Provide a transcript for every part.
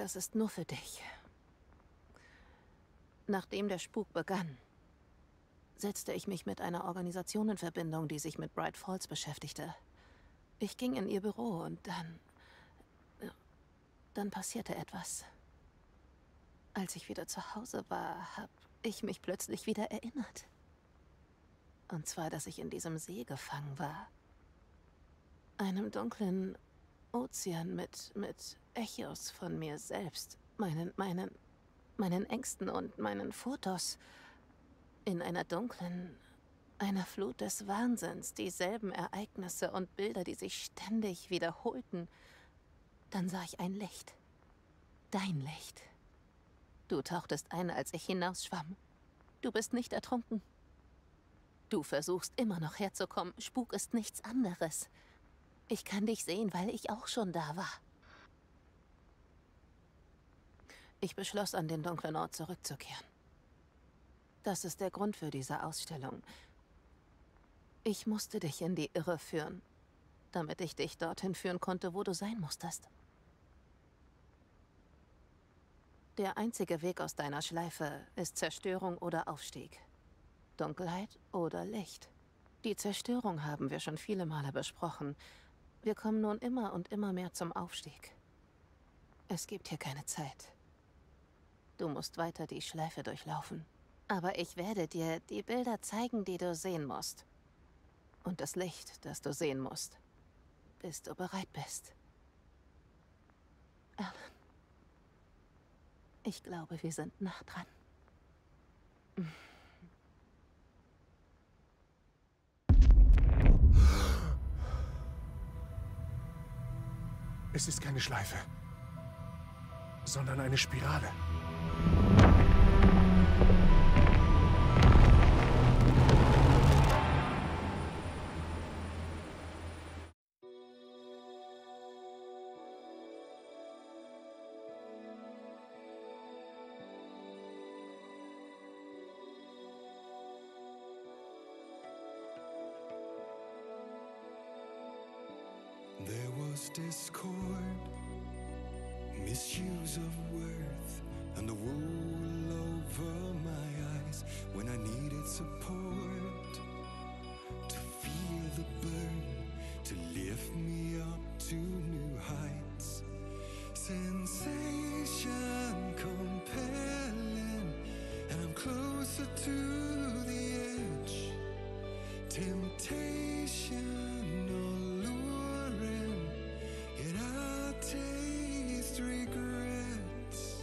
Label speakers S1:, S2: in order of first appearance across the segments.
S1: Das ist nur für dich. Nachdem der Spuk begann, setzte ich mich mit einer Organisation in Verbindung, die sich mit Bright Falls beschäftigte. Ich ging in ihr Büro und dann passierte etwas. Als ich wieder zu Hause war, habe ich mich plötzlich wieder erinnert. Und zwar, dass ich in diesem See gefangen war. Einem dunklen Ozean mit Echos von mir selbst. Meinen Ängsten und meinen Fotos. In einer Flut des Wahnsinns. Dieselben Ereignisse und Bilder, die sich ständig wiederholten. Dann sah ich ein Licht. Dein Licht. Du tauchtest ein, als ich hinausschwamm. Du bist nicht ertrunken. Du versuchst immer noch herzukommen. Spuk ist nichts anderes. Ich kann dich sehen, weil ich auch schon da war. Ich beschloss, an den dunklen Ort zurückzukehren. Das ist der Grund für diese Ausstellung. Ich musste dich in die Irre führen, damit ich dich dorthin führen konnte, wo du sein musstest. Der einzige Weg aus deiner Schleife ist Zerstörung oder Aufstieg. Dunkelheit oder Licht. Die Zerstörung haben wir schon viele Male besprochen. Wir kommen nun immer und immer mehr zum Aufstieg. Es gibt hier keine Zeit. Du musst weiter die Schleife durchlaufen. Aber ich werde dir die Bilder zeigen, die du sehen musst. Und das Licht, das du sehen musst. Bis du bereit bist. Alan. Ich glaube, wir sind nah dran.
S2: Es ist keine Schleife, sondern eine Spirale.
S3: There was discord, misuse of worth, and the wool over my eyes when I needed support. To feel the burn, to lift me up to new heights. Sensation compelling, and I'm closer to the edge. Temptation alluring, yet I taste regrets.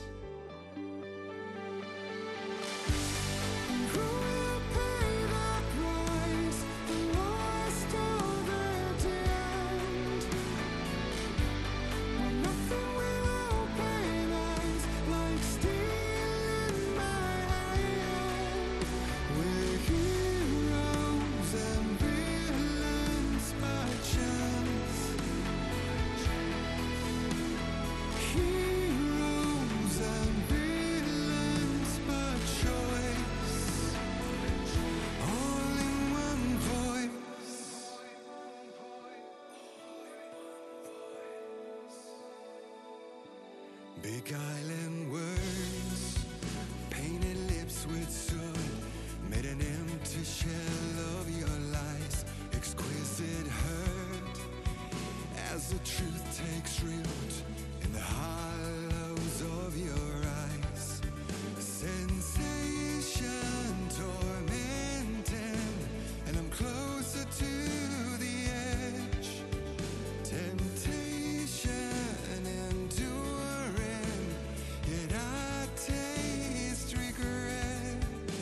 S3: Who will pay the price, the lost or the damned? Well, nothing will open eyes like steel in my hand. We're heroes and villains by chance. Heroes and villains by choice. All in one voice. Beguiling words, painted lips with soot, made an empty shell of your lies. Exquisite hurt as the truth takes root in the hollows of your eyes. Sensation tormenting, and I'm closer to the edge. Temptation enduring, yet I taste regret.